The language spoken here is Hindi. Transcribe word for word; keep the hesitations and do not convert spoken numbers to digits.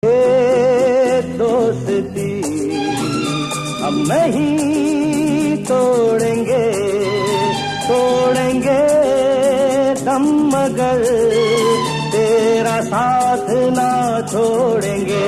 दोस्ती हम नहीं तोड़ेंगे, तोड़ेंगे दम मगर तेरा साथ ना छोड़ेंगे।